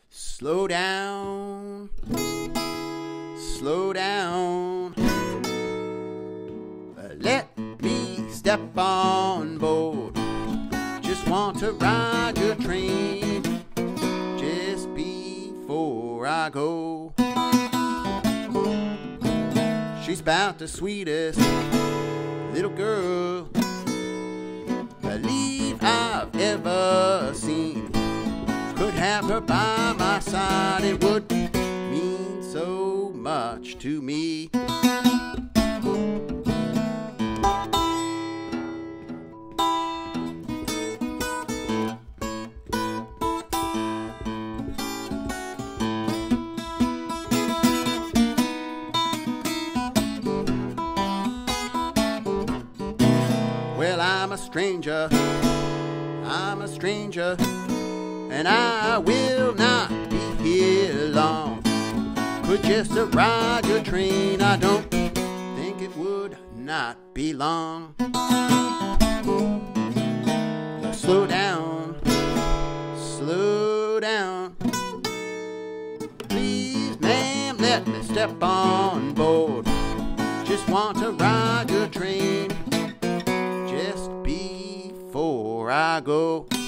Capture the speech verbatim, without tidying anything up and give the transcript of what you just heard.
Slow down, slow down. Let me step on board. Just want to ride your train just before I go. She's about the sweetest little girl believe I've ever seen. Could have her by my side, it would mean so much to me. Well, I'm a stranger, I'm a stranger, and I will not be here long. Could just ride your train, I don't think it would not be long. Now slow down, slow down. Please, ma'am, let me step on board. Just want to ride your train just before I go.